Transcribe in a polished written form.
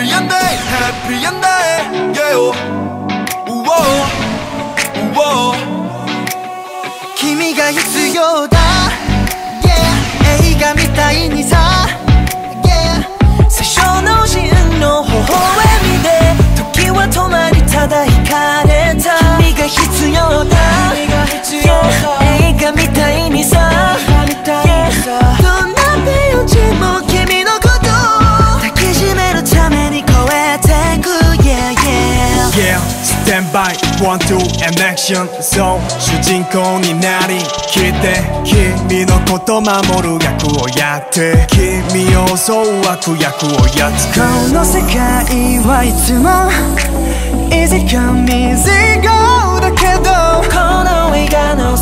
and day, happy and day, yeah. Whoa, whoa. 君が必要だ、yeah. 映画みたいにさ、yeah. 最初のシーンの微笑みで時は止まりただ惹かれた。君が必要だ、yeah. 映画みたいにさ、yeah. どんなページも君のこと抱きしめるために超えてく、yeah, yeah. Yeah, stand by, 1, 2 and action. So 主人公になりきって君のこと守る役をやって君を襲う悪役をやっつけ。 この世界はいつも Easy come easy go だけどこの映画の